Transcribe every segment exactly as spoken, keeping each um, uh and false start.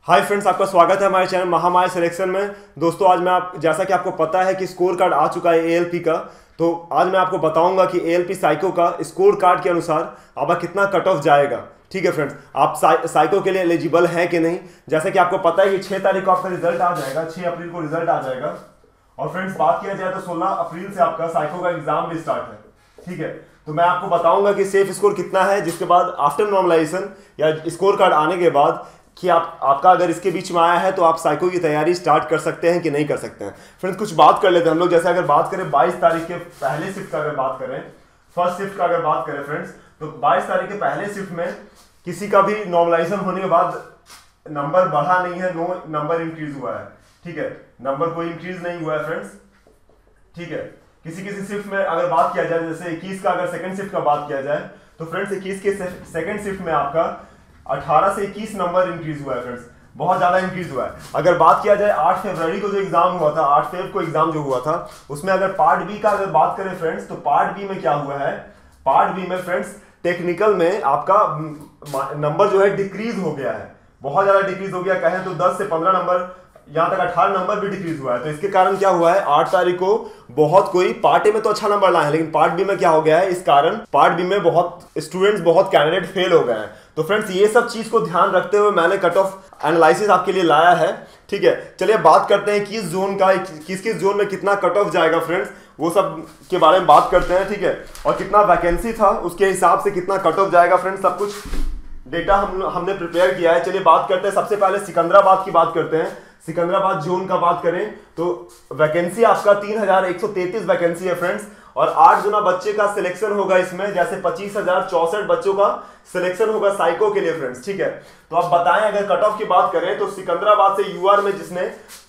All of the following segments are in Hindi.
हाय फ्रेंड्स, आपका स्वागत है हमारे चैनल महामाया सिलेक्शन में। दोस्तों आज मैं आप जैसा कि आपको पता है कि स्कोर कार्ड आ चुका है एएलपी का, तो आज मैं आपको बताऊंगा कि एएलपी साइको का स्कोर कार्ड के अनुसार आपका कितना कट ऑफ जाएगा। ठीक है फ्रेंड्स, आप साइ, साइको के लिए एलिजिबल है कि नहीं। जैसा कि आपको पता है कि छह तारीख को आपका रिजल्ट आ जाएगा, छह अप्रैल को रिजल्ट आ जाएगा। और फ्रेंड्स बात किया जाए तो सोलह अप्रैल से आपका साइको का एग्जाम भी स्टार्ट है। ठीक है, तो मैं आपको बताऊंगा कि सेफ स्कोर कितना है, जिसके बाद आफ्टर नॉर्मलाइजेशन या स्कोर कार्ड आने के बाद कि आप आपका अगर इसके बीच में आया है तो आप साइको की तैयारी स्टार्ट कर सकते हैं कि नहीं कर सकते हैं। फ्रेंड्स कुछ बात कर लेते हैं हम लोग। जैसे अगर बात करें बाईस तारीख के पहले शिफ्ट का अगर बात करें, फर्स्ट शिफ्ट का अगर बात करें फ्रेंड्स, तो बाईस तारीख के पहले शिफ्ट में किसी का भी नॉर्मलाइजेशन होने के बाद नंबर बढ़ा नहीं है, नो नंबर इंक्रीज हुआ है। ठीक है, नंबर कोई इंक्रीज नहीं हुआ है फ्रेंड्स। ठीक है, किसी किसी शिफ्ट में अगर बात किया जाए, जैसे इक्कीस का अगर सेकंड शिफ्ट का बात किया जाए तो फ्रेंड्स इक्कीस के सेकंड शिफ्ट में आपका अठारह से इक्कीस नंबर इंक्रीज हुआ है फ्रेंड्स, बहुत ज्यादा इंक्रीज हुआ है। अगर बात किया जाए आठ फरवरी को जो एग्जाम हुआ था, आठ फरवरी को एग्जाम जो हुआ था, उसमें अगर पार्ट बी का अगर बात करें फ्रेंड्स, तो पार्ट बी में क्या हुआ है, पार्ट बी में फ्रेंड्स टेक्निकल में आपका नंबर जो है डिक्रीज हो गया है, बहुत ज्यादा डिक्रीज हो गया। कहें तो दस से पंद्रह नंबर, यहां तक अठारह नंबर भी डिक्रीज हुआ है। तो इसके कारण क्या हुआ है, आठ तारीख को बहुत कोई पार्ट ए में तो अच्छा नंबर लाए हैं, लेकिन पार्ट बी में क्या हो गया है, इस कारण पार्ट बी में बहुत स्टूडेंट्स, बहुत कैंडिडेट फेल हो गए हैं। तो फ्रेंड्स ये सब चीज को ध्यान रखते हुए मैंने कट ऑफ एनालिसिस आपके लिए लाया है। ठीक है, चलिए बात करते हैं किस जोन का, किस किस जोन में कितना कट ऑफ जाएगा फ्रेंड्स, वो सब के बारे में बात करते हैं। ठीक है, और कितना वैकेंसी था उसके हिसाब से कितना कट ऑफ जाएगा फ्रेंड्स, सब कुछ डेटा हम हमने प्रिपेयर किया है। चलिए बात करते हैं, सबसे पहले सिकंदराबाद की बात करते हैं। सिकंदराबाद जोन का बात करें तो वैकेंसी आपका तीन हजार एक सौ तैंतीस वैकेंसी है फ्रेंड्स, और आठ गुना बच्चे का सिलेक्शन होगा इसमें, जैसे पच्चीस हजार चौसठ बच्चों का सिलेक्शन होगा साइको के लिए फ्रेंड्स। ठीक है, तो आप बताएं अगर कट ऑफ की बात करें तो सिकंदराबाद से यूआर में जिसने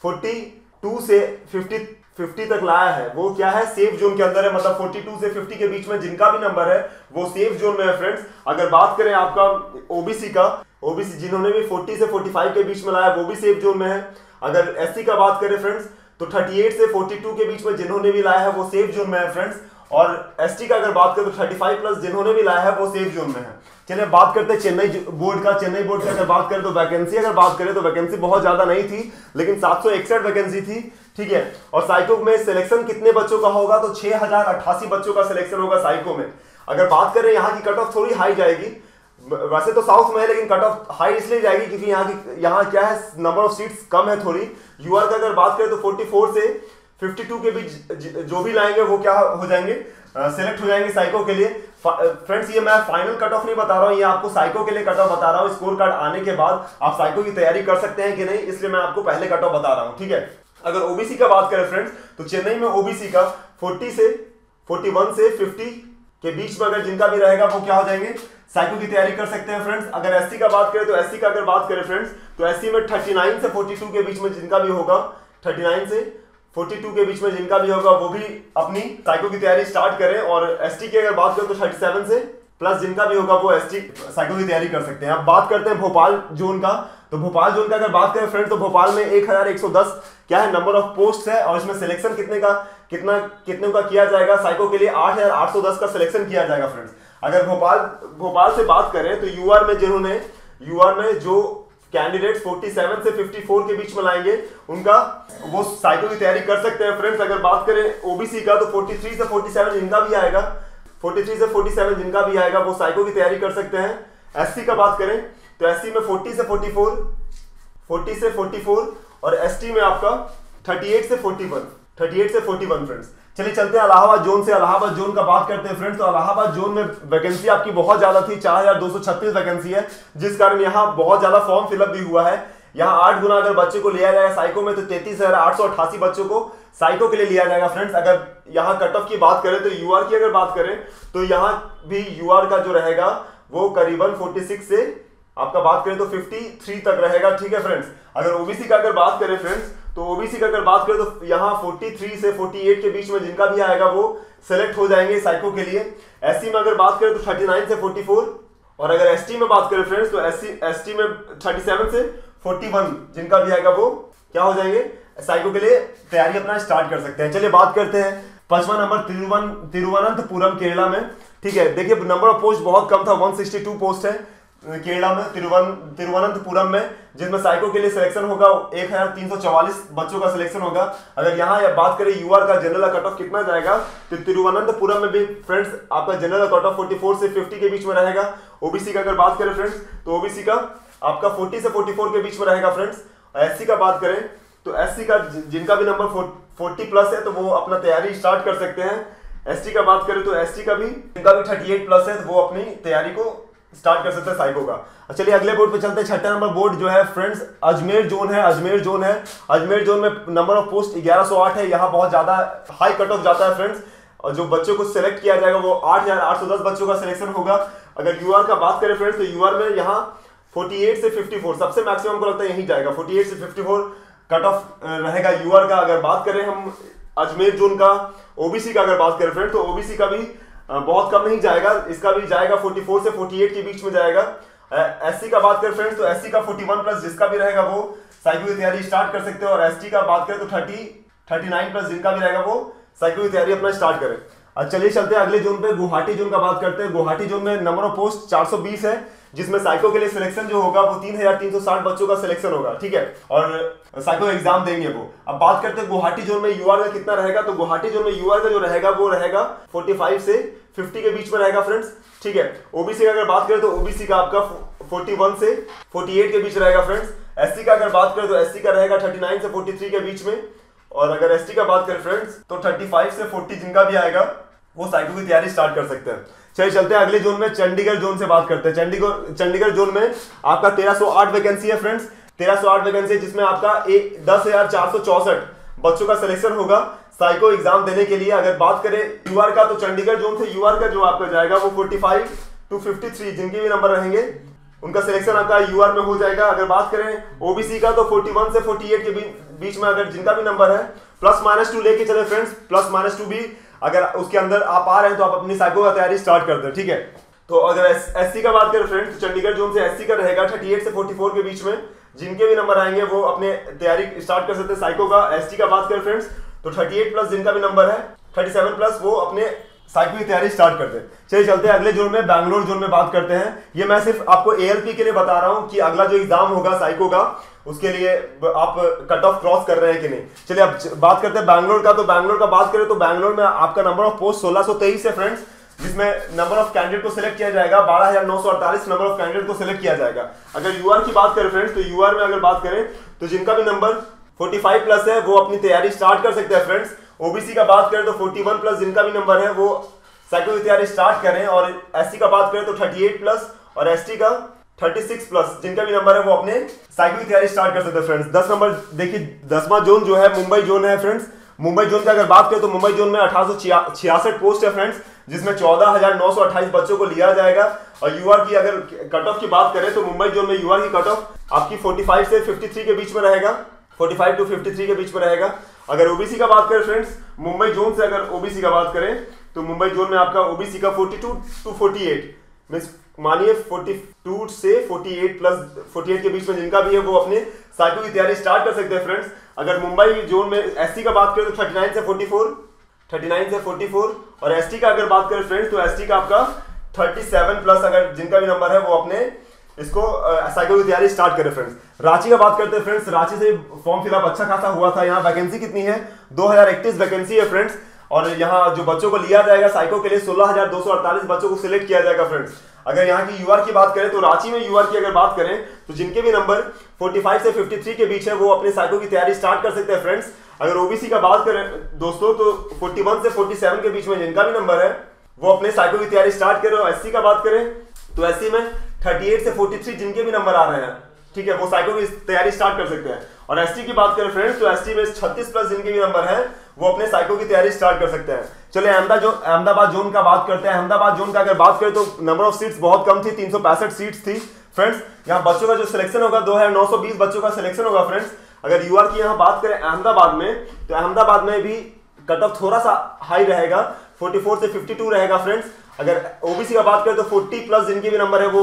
बयालीस से पचास पचास तक लाया है वो क्या है, सेफ जोन के अंदर है, मतलब बयालीस से पचास के बीच में जिनका भी नंबर है वो सेफ जोन में है फ्रेंड्स। अगर बात करें आपका ओबीसी का, ओबीसी जिन्होंने भी चालीस से पैंतालीस के बीच में लाया वो भी सेफ जोन में है। अगर एससी का बात करें फ्रेंड्स तो अड़तीस से बयालीस के बीच में जिन्होंने भी लाया है वो सेफ जोन में है फ्रेंड्स। और एसटी का अगर बात करें तो पैंतीस प्लस जिन्होंने भी लाया है वो सेफ जोन में है। चलिए बात करते हैं चेन्नई बोर्ड का। चेन्नई बोर्ड की अगर बात करें तो वैकेंसी अगर बात करें तो वैकेंसी बहुत ज्यादा नहीं थी, लेकिन सात सौ इकसठ वैकेंसी थी। ठीक है, और साइको में सिलेक्शन कितने बच्चों का होगा, तो छह हजार अट्ठासी बच्चों का सिलेक्शन होगा साइको में। अगर बात करें यहाँ की कट ऑफ थोड़ी हाई जाएगी, वैसे तो साउथ में है लेकिन कट ऑफ हाई इसलिए जाएगी क्योंकि यहाँ की यहाँ क्या है, नंबर ऑफ सीट्स कम है थोड़ी। यूआर का अगर बात करें तो चौवालीस से बावन के बीच जो भी लाएंगे वो क्या हो जाएंगे, सिलेक्ट हो जाएंगे साइको के लिए। फ्रेंड्स ये मैं फाइनल कट ऑफ नहीं बता रहा हूँ, ये आपको साइको के लिए कट ऑफ बता रहा हूँ। स्कोर कार्ड आने के बाद आप साइको की तैयारी कर सकते हैं कि नहीं, इसलिए मैं आपको पहले कट ऑफ बता रहा हूँ। ठीक है, अगर ओबीसी का बात करें फ्रेंड्स तो चेन्नई में ओबीसी का चालीस से इकतालीस से पचास के बीच में अगर जिनका भी रहेगा वो क्या हो जाएंगे, साइको की तैयारी कर सकते हैं फ्रेंड्स। अगर एससी का बात करें तो एससी का अगर बात करें फ्रेंड्स तो एससी में उनतीस से बयालीस के बीच में जिनका भी होगा, उनतीस से बयालीस के बीच में जिनका भी होगा वो भी अपनी साइको की तैयारी स्टार्ट करें। और एसटी की अगर बात करें तो सैंतीस से प्लस जिनका भी होगा वो एसटी साइको की तैयारी कर सकते हैं। अब बात करते हैं भोपाल जोन का, तो भोपाल जोन का अगर बात करें फ्रेंड्स तो भोपाल में एक हजार एक सौ दस क्या है नंबर ऑफ पोस्ट है, और इसमें सिलेक्शन कितने का कितना कितने का किया जाएगा, साइको के लिए आठ हजार आठ सौ दस का सिलेक्शन किया जाएगा फ्रेंड्स। अगर भोपाल भोपाल से बात करें तो यूआर में जिन्होंने यूआर में जो कैंडिडेट्स सैंतालीस से चौवन के बीच में लाएंगे उनका वो साइको की तैयारी कर सकते हैं फ्रेंड्स। अगर बात करें ओबीसी का तो तैंतालीस से सैंतालीस जिनका भी आएगा, तैंतालीस से सैंतालीस जिनका भी आएगा वो साइको की तैयारी कर सकते हैं। एससी का बात करें तो एससी में चालीस से चौवालीस, चालीस से चौवालीस, और एसटी में आपका अड़तीस से इकतालीस, अड़तीस से इकतालीस फ्रेंड्स। चलिए चलते हैं इलाहाबाद जोन से। इलाहाबाद जोन का बात करते हैं फ्रेंड्स, तो इलाहाबाद जोन में वैकेंसी आपकी बहुत ज्यादा थी, चार हजार दो सौ छत्तीस वैकेंसी है, जिस कारण यहाँ बहुत ज्यादा फॉर्म फिलअप भी हुआ है। यहाँ आठ गुना अगर बच्चे को लिया जाएगा साइको में तो तैतीस हजार आठ सौ अट्ठासी बच्चों को साइको के लिए लिया जाएगा फ्रेंड्स। अगर यहाँ कट ऑफ की बात करें तो यूआर की अगर बात करें तो यहाँ भी यूआर का जो रहेगा वो करीबन छियालीस से आपका बात करें तो तिरेपन तक रहेगा। ठीक है फ्रेंड्स, अगर ओबीसी का अगर बात करें फ्रेंड्स तो ओबीसी का अगर बात करें तो यहाँ तैंतालीस से अड़तालीस के बीच में जिनका भी आएगा वो सिलेक्ट हो जाएंगे साइको के लिए। एससी में अगर बात करें तो उनतालीस से चौवालीस, और अगर एसटी में बात करें फ्रेंड्स तो एससी एसटी में सैंतीस से इकतालीस जिनका भी आएगा वो क्या हो जाएंगे, साइको के लिए तैयारी अपना स्टार्ट कर सकते हैं। चलिए बात करते हैं पांचवा नंबर तिरुवन तिरुवनंतपुरम केरला में। ठीक है, देखिए नंबर ऑफ पोस्ट बहुत कम था, एक सौ बासठ पोस्ट है। केरला में तिरुवन तिरुवनंतपुरम में, जिसमें साइको के लिए सिलेक्शन होगा एक हजार तीन सौ चौवालीस बच्चों का सिलेक्शन होगा। अगर यहाँ बात करें यूआर का जनरल कट ऑफ कितना जाएगा, तो तिरुवनंतपुरम में भी फ्रेंड्स आपका जनरल कट ऑफ चौवालीस से पचास के बीच में रहेगा। ओबीसी का अगर बात करें फ्रेंड्स, तो ओबीसी का आपका चालीस से चौवालीस के बीच में रहेगा फ्रेंड्स। एससी का बात करें तो एससी का जिनका भी नंबर चालीस प्लस है तो वो अपना तैयारी स्टार्ट कर सकते हैं। एसटी का बात करें तो एसटी का भी जिनका भी अड़तीस प्लस है तो वो अपनी तैयारी को स्टार्ट कर सकते हैं साइको का। चलिए अगले बोर्ड पे चलते हैं। छठा नंबर बोर्ड जो है फ्रेंड्स अजमेर जोन है। अजमेर जोन है अजमेर जोन में नंबर ऑफ पोस्ट ग्यारह सौ आठ है। यहाँ बहुत ज्यादा हाई कट ऑफ जाता है फ्रेंड्स, और जो बच्चों को सिलेक्ट किया जाएगा वो आठ हजार आठ सौ दस बच्चों का सिलेक्शन होगा। अगर यूआर का बात करें फ्रेंड्स, तो यूआर में यहाँ अड़तालीस से चौवन सबसे मैक्सिमम को लगता है यही जाएगा, अड़तालीस से चौवन कट ऑफ रहेगा यूआर का। अगर बात करें हम अजमेर जोन का ओबीसी का अगर बात करें फ्रेंड, तो ओबीसी का भी बहुत कम नहीं जाएगा, इसका भी जाएगा चौवालीस से अड़तालीस के बीच में जाएगा। एससी का बात करें फ्रेंड्स, तो एससी का इकतालीस प्लस जिसका भी रहेगा वो साइको की तैयारी स्टार्ट कर सकते हो। और एसटी का बात करें तो तीस उनतालीस प्लस जिनका भी रहेगा वो साइको की तैयारी अपना स्टार्ट करें। अब चलिए चलते हैं अगले जोन पे, गुवाहाटी जोन का बात करते हैं। गुवाहाटी जोन में नंबर ऑफ पोस्ट चार सौ बीस है, जिसमें साइको के लिए सिलेक्शन जो होगा वो तीन हजार तीन सौ साठ बच्चों का सिलेक्शन होगा, ठीक है, और साइको एग्जाम देंगे वो। अब बात करते हैं गुवाहाटी जोन में यूआर का कितना रहेगा, तो गुवाहाटी जोन में यूआर का जो रहेगा वो रहेगा पैंतालीस से पचास के बीच में रहेगा फ्रेंड्स, ठीक है। ओबीसी का अगर बात करें तो ओबीसी का आपका इकतालीस से अड़तालीस के बीच रहेगा फ्रेंड्स। एससी का अगर बात करें तो एससी का रहेगा उनतालीस से तैंतालीस के बीच में। और अगर एसटी का बात करें फ्रेंड्स तो पैंतीस से चालीस जिनका भी आएगा वो साइको की तैयारी स्टार्ट कर सकते हैं। चलिए चलते हैं अगले जोन में, चंडीगढ़ जोन से बात करते हैं। चंडीगढ़ चंडीगढ़ जोन में आपका तेरह सौ आठ वैकेंसी है फ्रेंड्स, तेरह सौ आठ वैकेंसी है, जिसमें आपका एक दस हजार चार सौ चौसठ बच्चों का सिलेक्शन होगा साइको एग्जाम देने के लिए। अगर बात करें यूआर का, तो चंडीगढ़ जोन से यूआर का जो आपका जाएगा वो पैंतालीस टू तिरेपन जिनके भी नंबर रहेंगे उनका सिलेक्शन आपका यूआर में हो जाएगा। अगर बात करें ओबीसी का, तो इकतालीस से अड़तालीस के बीच में अगर जिनका भी नंबर है प्लस माइनस टू लेके चले फ्रेंड्स, प्लस माइनस टू भी अगर उसके अंदर आप आ रहे हैं तो आप अपनी साइको का तैयारी स्टार्ट कर दें, ठीक है। तो अगर एससी का बात करें फ्रेंड्स, तो चंडीगढ़ जोन से एससी का रहेगा अड़तीस से चौवालीस के बीच में, जिनके भी नंबर आएंगे वो अपने तैयारी स्टार्ट कर सकते हैं साइको का। एसटी का बात करें फ्रेंड्स, तो अड़तीस प्लस जिनका भी नंबर है सैंतीस प्लस वो अपने साइको की तैयारी स्टार्ट करते हैं। चलिए चलते हैं अगले जोन में, बैंगलोर जोन में बात करते हैं। ये मैं सिर्फ आपको एएलपी के लिए बता रहा हूं कि अगला जो एग्जाम होगा साइको का उसके लिए आप कट ऑफ क्रॉस कर रहे हैं कि नहीं। चलिए अब बात करते हैं बैंगलोर का। तो बैंगलोर का बात करें तो बैंगलोर में आपका नंबर ऑफ पोस्ट सोलह सौ तेईस है फ्रेंड्स, जिसमें नंबर ऑफ कैंडिडेट को सिलेक्ट किया जाएगा बारह हजार नौ सौ अड़तालीस नंबर ऑफ कैंडिडेट को सिलेक्ट किया जाएगा। अगर यूआर की बात करें फ्रेंड्स, तो यूआर में अगर बात करें तो जिनका भी नंबर पैंतालीस प्लस है वो अपनी तैयारी स्टार्ट कर सकते हैं फ्रेंड्स। ओबीसी का बात करें तो इकतालीस प्लस जिनका भी नंबर है वो साइको की तैयारी स्टार्ट करें। और एससी का बात करें तो अड़तीस प्लस और एसटी का छत्तीस प्लस जिनका भी नंबर है वो अपने साइको की तैयारी स्टार्ट कर सकते हैं फ्रेंड्स। दस नंबर देखिए, दसवां जोन जो है मुंबई जोन है फ्रेंड्स। मुंबई जोन की अगर बात करें तो मुंबई जोन में अठारह सौ छियासठ पोस्ट है फ्रेंड्स, जिसमें चौदह हजार नौ सौ अट्ठाईस बच्चों को लिया जाएगा। और यूआर की अगर कट ऑफ की बात करें तो मुंबई जोन में यूआर की कट ऑफ आपकी पैंतालीस से तिरेपन के बीच में रहेगा, पैंतालीस टू तिरेपन के बीच में रहेगा। अगर ओबीसी का बात करें फ्रेंड्स, मुंबई जोन से अगर ओबीसी का बात करें तो मुंबई जोन में आपका ओबीसी का बयालीस टू अड़तालीस मींस मानिए बयालीस से अड़तालीस प्लस अड़तालीस के बीच में जिनका भी है वो अपने साइको की तैयारी स्टार्ट कर सकते हैं फ्रेंड्स। अगर मुंबई जोन में एसटी का बात करें तो उनतालीस से चौवालीस उनतालीस से चौवालीस और एसटी का अगर बात करें फ्रेंड्स तो एसटी का आपका सैंतीस प्लस अगर जिनका भी नंबर है वो अपने इसको साइको की तैयारी स्टार्ट करें फ्रेंड्स। रांची का बात करते हैं फ्रेंड्स, रांची से फॉर्म फिलअप अच्छा खासा हुआ था। यहाँ वैकेंसी कितनी है, दो हजार इकतीस वैकेंसी है फ्रेंड्स। और यहाँ जो बच्चों को लिया जाएगा साइको के लिए सोलह हजार दो सौ अड़तालीस बच्चों को सिलेक्ट किया जाएगा फ्रेंड्स। अगर यहाँ की यूआर की बात करें तो रांची में यूआर की अगर बात करें तो जिनके भी नंबर पैंतालीस से तिरेपन के बीच है वो अपने साइको की तैयारी स्टार्ट कर सकते हैं फ्रेंड्स। अगर ओबीसी का बात करें दोस्तों तो इकतालीस से सैंतालीस के बीच में जिनका भी नंबर है वो अपने साइको की तैयारी स्टार्ट करें। और एससी का बात करें तो एससी में अड़तीस से तैंतालीस जिनके भी नंबर आ रहे हैं, ठीक है, वो साइको की तैयारी स्टार्ट कर सकते हैं। और एसटी की बात करें फ्रेंड्स तो एसटी में छत्तीस प्लस जिनके भी नंबर है वो अपने साइको की तैयारी स्टार्ट कर सकते हैं। चलिए अहमदाबाद जो अहमदाबाद जोन का बात करते हैं। अहमदाबाद जोन का अगर बात करें तो नंबर ऑफ सीट्स बहुत कम थी, तीन सौ पैंसठ सीट्स थी फ्रेंड्स। यहाँ बच्चों का जो सिलेक्शन होगा दो हजार नौ सौ बीस बच्चों का सिलेक्शन होगा फ्रेंड्स। अगर यूआर की यहाँ बात करें अहमदाबाद में तो अहमदाबाद में भी कट ऑफ थोड़ा सा हाई रहेगा, चौवालीस से बावन रहेगा फ्रेंड्स। अगर ओबीसी का बात करें तो चालीस प्लस जिनके भी नंबर है वो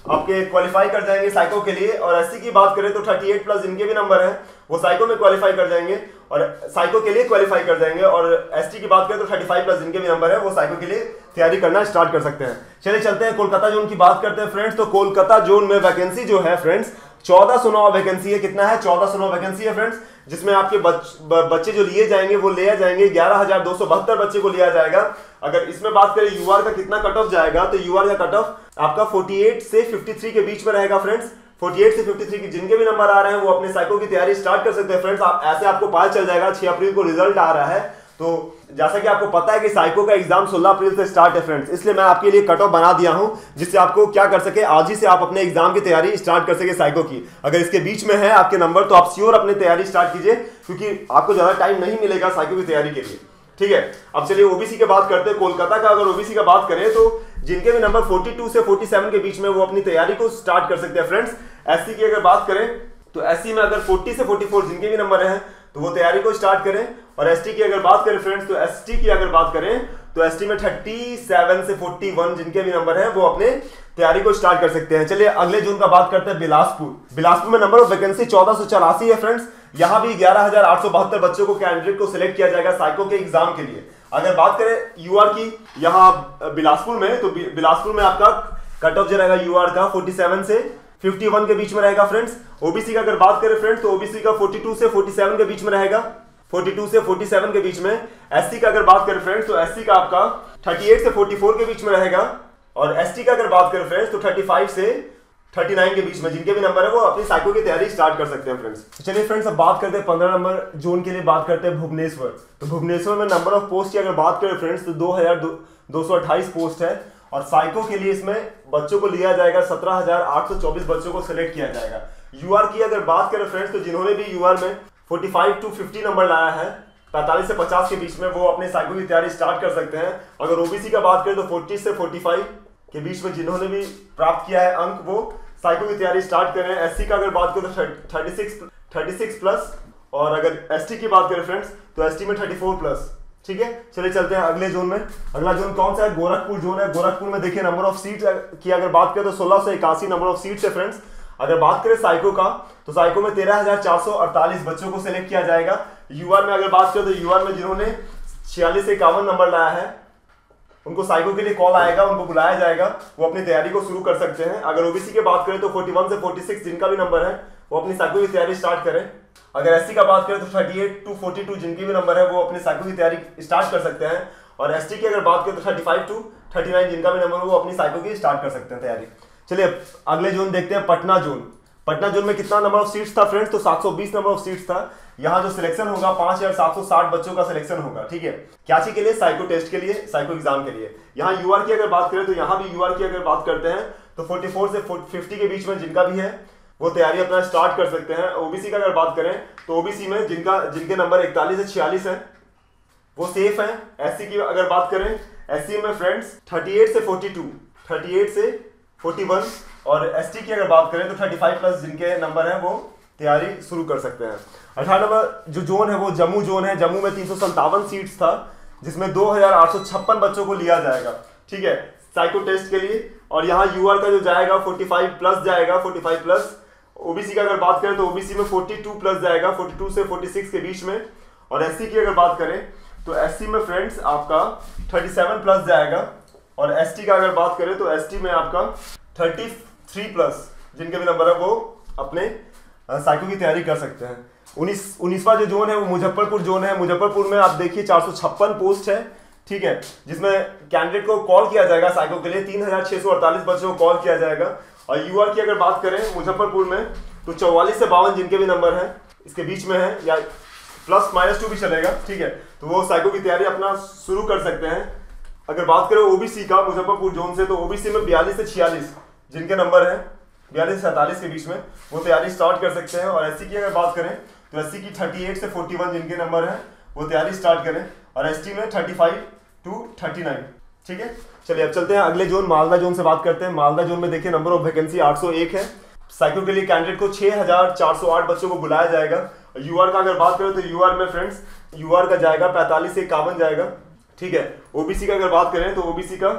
आपके क्वालिफाई कर जाएंगे साइको के लिए। और एससी की बात करें तो अड़तीस प्लस जिनके भी नंबर हैं वो साइको में क्वालिफाई कर जाएंगे और साइको के लिए क्वालिफाई कर जाएंगे। और एसटी की बात करें तो पैंतीस प्लस जिनके भी नंबर है वो साइको के लिए तैयारी करना स्टार्ट कर सकते हैं। चलिए चलते हैं कोलकाता जोन की बात करते हैं फ्रेंड्स। तो कोलकाता जोन में वैकेंसी जो है फ्रेंड्स चौदह सौ नौ वैकेंसी है। कितना है? चौदह सौ नौ वैकेंसी है फ्रेंड्स, जिसमें आपके बच, ब, बच्चे जो लिए जाएंगे वो लिया जाएंगे ग्यारह हजार दो सौ बहत्तर बच्चे को लिया जाएगा। अगर इसमें बात करें यूआर का कितना कट ऑफ जाएगा तो यूआर का कट ऑफ आपका अड़तालीस से तिरेपन के बीच में रहेगा फ्रेंड्स। अड़तालीस से तिरेपन की जिनके भी नंबर आ रहे हैं वो अपने साइको की तैयारी स्टार्ट कर सकते हैं फ्रेंड्स। आप ऐसे आपको पता चल जाएगा छह अप्रैल को रिजल्ट आ रहा है। तो जैसा कि आपको पता है कि साइको का एग्जाम सोलह अप्रैल से स्टार्ट है फ्रेंड्स, इसलिए मैं आपके लिए कट ऑफ बना दिया हूं जिससे आपको क्या कर सके, आज ही से आप अपने एग्जाम की तैयारी स्टार्ट कर सके साइको की। अगर इसके बीच में है आपके नंबर तो आप श्योर अपनी तैयारी स्टार्ट कीजिए, क्योंकि आपको ज्यादा टाइम नहीं मिलेगा साइको की तैयारी के लिए। ठीक है, अब चलिए ओबीसी की बात करते हैं। कोलकाता का अगर ओबीसी का बात करें तो जिनके भी नंबर बयालीस से सैंतालीस के बीच में वो अपनी तैयारी को स्टार्ट कर सकते हैं फ्रेंड्स। एससी की अगर बात करें तो एससी में अगर चालीस से चौवालीस जिनके भी नंबर हैं तो वो तैयारी को स्टार्ट करें। और एसटी की अगर बात करें फ्रेंड्स तो एसटी की अगर बात करें तो एसटी में सैंतीस से इकतालीस जिनके भी नंबर हैं वो अपने तैयारी को स्टार्ट कर सकते हैं। चलिए अगले जोन का बात करते हैं बिलासपुर। बिलासपुर में नंबर ऑफ वैकेंसी चौदह सौ चौरासी है फ्रेंड्स। यहाँ भी ग्यारह हजार आठ सौ बहत्तर बच्चों को कैंडिडेट को सिलेक्ट किया जाएगा साइको के एग्जाम के लिए। अगर बात करें यूआर की यहाँ बिलासपुर में तो बिलासपुर में आपका कट ऑफ जो रहेगा यूआर का सैंतालीस से इक्यावन के बीच में रहेगा फ्रेंड्स। ओबीसी का अगर बात करें फ्रेंड्स तो ओबीसी का बयालीस से सैंतालीस के बीच में रहेगा, बयालीस से सैंतालीस के बीच में। एससी का अगर बात करें फ्रेंड्स तो एससी का आपका अड़तीस से चौवालीस के बीच में रहेगा। और एसटी का अगर बात करें फ्रेंड्स तो पैंतीस से उनतालीस के बीच में जिनके भी नंबर है वो अपनी साइको की तैयारी स्टार्ट कर सकते हैं फ्रेंड्स। चलिए फ्रेंड्स अब बात करते हैं पंद्रह नंबर जोन के लिए बात करते हैं भुवनेश्वर। तो भुवनेश्वर में नंबर ऑफ पोस्ट की अगर बात करें फ्रेंड्स तो दो हजार दो सौ अट्ठाईस पोस्ट है। और साइको के लिए इसमें बच्चों को लिया जाएगा सत्रह हजार आठ सौ चौबीस बच्चों को सिलेक्ट किया जाएगा। यूआर की अगर बात करें फ्रेंड्स तो जिन्होंने भी यूआर में पैंतालीस टू पचास नंबर लाया है, पैंतालीस से पचास के बीच में, वो अपने साइको की तैयारी स्टार्ट कर सकते हैं। अगर ओबीसी का बात करें तो चालीस से पैंतालीस के बीच में जिन्होंने भी प्राप्त किया है अंक वो साइको की तैयारी स्टार्ट कर रहे हैं। एससी का अगर बात करें तो छत्तीस छत्तीस प्लस। और अगर एसटी की बात करें फ्रेंड्स तो एसटी में चौंतीस प्लस। ठीक है, चलिए चलते हैं अगले जोन में। अगला जोन कौन सा है? गोरखपुर जोन है। गोरखपुर में देखिए नंबर ऑफ सीट्स की अगर बात करें तो सोलह सौ इक्यासी नंबर ऑफ सीट्स है फ्रेंड्स। अगर बात करें साइको का तो साइको में तेरह हजार चार सौ अड़तालीस बच्चों को सिलेक्ट किया जाएगा। यूआर में अगर बात करें तो यूआर में जिन्होंने छियालीस से इक्यावन नंबर लाया है उनको साइको के लिए कॉल आएगा, उनको बुलाया जाएगा, वो अपनी तैयारी को शुरू कर सकते हैं। अगर ओबीसी की बात करें तो इकतालीस से छियालीस जिनका भी नंबर है वो अपनी साइको की तैयारी स्टार्ट करें। अगर एससी का बात करें तो अड़तीस टू बयालीस जिनकी भी नंबर है वो अपनी साइको की तैयारी स्टार्ट कर सकते हैं। और एसटी की अगर बात करें तो पैंतीस टू उनतालीस जिनका भी नंबर है वो अपनी साइको की स्टार्ट कर सकते हैं तैयारी। चलिए अगले जोन देखते हैं पटना जोन। पटना जोन में कितना नंबर ऑफ सीट्स था फ्रेंड्स? तो सात सौ बीस नंबर ऑफ सीट्स था। यहाँ जो सिलेक्शन होगा पांच हजार सात सौ साठ बच्चों का सिलेक्शन होगा। ठीक है, क्या चीज के लिए? साइको टेस्ट के लिए, साइको एग्जाम के लिए। यहाँ यूआर की अगर बात करें तो यहाँ भी यूआर की अगर बात करते हैं तो चौवालीस से पचास के बीच में जिनका भी है वो तैयारी अपना स्टार्ट कर सकते हैं। ओबीसी का अगर बात करें तो ओबीसी में जिनका जिनके नंबर इकतालीस से छियालीस है वो सेफ है। एससी की अगर बात करें, एससी में फ्रेंड्स अड़तीस से बयालीस, अड़तीस से इकतालीस। और एसटी की अगर बात करें तो पैंतीस प्लस जिनके नंबर हैं वो तैयारी शुरू कर सकते हैं। अठारह नंबर जो जोन है वो जम्मू जोन है। जम्मू में तीन सौ संतावन सीट्स था जिसमें दो हजार आठ सौ छप्पन बच्चों को लिया जाएगा। ठीक है, साइको टेस्ट के लिए। और यहाँ यूआर का जो जाएगा पैंतालीस प्लस जाएगा, पैंतालीस प्लस। ओबीसी का अगर बात करें तो ओबीसी में बयालीस प्लस जाएगा, बयालीस से छियालीस के बीच में। और एससी की अगर बात करें तो एससी में फ्रेंड्स आपका सैंतीस प्लस जाएगा। और एसटी का अगर बात करें तो एसटी में आपका तैंतीस प्लस जिनके भी नंबर है वो अपने साइको की तैयारी कर सकते हैं। उन्नीस उन्नीसवां जो जोन है वो मुजफ्फरपुर जोन है। मुजफ्फरपुर में आप देखिए चार सौ छप्पन पोस्ट है। ठीक है, जिसमें कैंडिडेट को कॉल किया जाएगा साइको के लिए, तीन हजार छह सौ अड़तालीस बच्चों को कॉल किया जाएगा। और यूआर की अगर बात करें मुजफ्फरपुर में तो चौवालीस से बावन जिनके भी नंबर है इसके बीच में है, या प्लस माइनस टू भी चलेगा। ठीक है, तो वो साइको की तैयारी अपना शुरू कर सकते हैं। अगर बात करें ओबीसी का मुजफ्फरपुर जोन से तो ओबीसी में बयालीस से छियालीस जिनके नंबर है, बयालीस से सैंतालीस के बीच में वो तैयारी स्टार्ट कर सकते हैं। और एससी की अगर बात करें तो एससी की अड़तीस से इकतालीस जिनके नंबर है वो तैयारी स्टार्ट करें। और एसटी में पैंतीस टू उनतालीस। ठीक है, चलिए अब चलते हैं अगले जोन मालदा जोन से बात करते हैं। मालदा जोन में देखिए नंबर ऑफ वैकेंसी आठ सौ एक है। साइको के लिए कैंडिडेट को छह हजार चार सौ आठ बच्चों को बुलाया जाएगा। यूआर का अगर बात करें तो यूआर में फ्रेंड्स यूआर का जाएगा पैंतालीस से इक्यावन जाएगा। ठीक है, ओबीसी का अगर बात करें तो ओबीसी का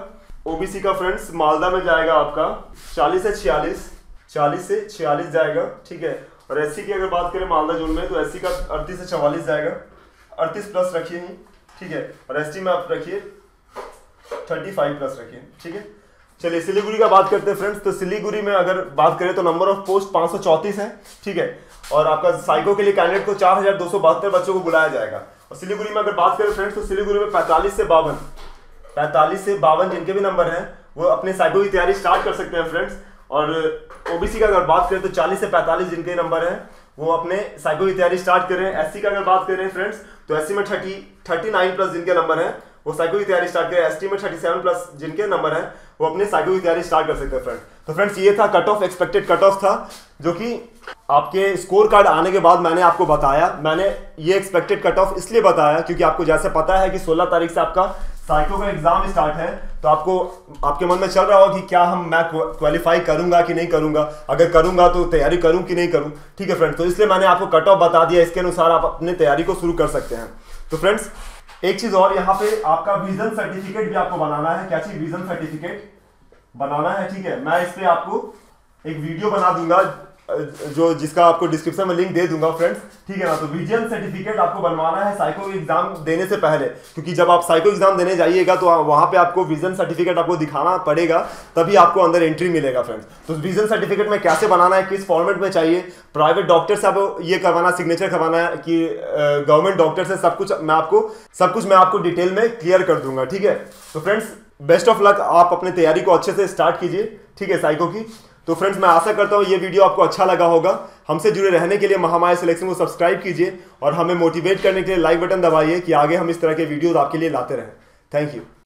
ओबीसी का फ्रेंड्स मालदा में जाएगा आपका चालीस से छियालीस, चालीस से छियालीस जाएगा, ठीक है। और एससी की अगर बात करें मालदा जोन में तो एससी का अड़तीस से चवालीस जाएगा, अड़तीस प्लस रखिए ही, ठीक है। और एसटी में आप रखिए पैंतीस प्लस रखिए, ठीक है। चलिए सिलीगुड़ी का बात करते हैं फ्रेंड्स। तो सिलीगुड़ी में अगर बात करें तो नंबर ऑफ पोस्ट पाँच सौ चौंतीस है, ठीक है। और आपका साइको के लिए कैंडिडेट को चार हजार दो सौ बहत्तर बच्चों को बुलाया जाएगा। और सिलीगुड़ी में अगर बात करें फ्रेंड्स तो सिलीगुड़ी में पैंतालीस से बावन पैंतालीस से बावन जिनके भी नंबर हैं वो अपने साइको की तैयारी स्टार्ट कर सकते हैं फ्रेंड्स। और ओबीसी का अगर बात करें तो चालीस से पैंतालीस जिनके नंबर हैं वो अपने साइको की तैयारी स्टार्ट करें। एससी का अगर बात करें फ्रेंड्स तो एससी में थर्टी थर्टी नाइन प्लस जिनके नंबर हैं वो साइको की तैयारी स्टार्ट करें। एसटी में सैंतीस प्लस जिनके नंबर हैं वो अपने साइको की तैयारी स्टार्ट कर सकते हैं फ्रेंड्स। तो फ्रेंड्स ये था cut off, expected cut off था जो कि आपके स्कोर कार्ड आने के बाद मैंने आपको बताया। मैंने ये एक्सपेक्टेड कट ऑफ इसलिए बताया क्योंकि आपको जैसे पता है कि सोलह तारीख से आपका साइको का एग्जाम स्टार्ट है, तो आपको आपके मन में चल रहा होगा कि क्या हम मैं क्वालिफाई करूंगा कि नहीं करूंगा, अगर करूंगा तो तैयारी करूं कि नहीं करूं, ठीक है फ्रेंड्स। तो इसलिए मैंने आपको कट ऑफ बता दिया, इसके अनुसार आप अपनी तैयारी को शुरू कर सकते हैं। तो फ्रेंड्स एक चीज और, यहाँ पे आपका विजन सर्टिफिकेट भी आपको बनाना है। क्या चीज? विजन सर्टिफिकेट बनाना है, ठीक है। मैं इस पे आपको एक वीडियो बना दूंगा जो जिसका आपको डिस्क्रिप्शन में लिंक दे दूंगा फ्रेंड्स, ठीक है ना। तो विजन सर्टिफिकेट आपको बनवाना है साइको एग्जाम देने से पहले, क्योंकि जब आप साइको एग्जाम देने जाइएगा तो वहां पे आपको विजन सर्टिफिकेट आपको दिखाना पड़ेगा, तभी आपको अंदर एंट्री मिलेगा फ्रेंड्स। तो विजन सर्टिफिकेट में कैसे बनाना है, किस फॉर्मेट में चाहिए, प्राइवेट डॉक्टर से आप ये करवाना, सिग्नेचर करवाना है कि गवर्नमेंट डॉक्टर से, सब कुछ मैं आपको सब कुछ मैं आपको डिटेल में क्लियर कर दूंगा, ठीक है। तो फ्रेंड्स बेस्ट ऑफ लक, आप अपनी तैयारी को अच्छे से स्टार्ट कीजिए, ठीक है, साइको की। तो फ्रेंड्स मैं आशा करता हूँ ये वीडियो आपको अच्छा लगा होगा। हमसे जुड़े रहने के लिए महामाया सिलेक्शन को सब्सक्राइब कीजिए और हमें मोटिवेट करने के लिए लाइक बटन दबाइए कि आगे हम इस तरह के वीडियोस आपके लिए लाते रहें। Thank you.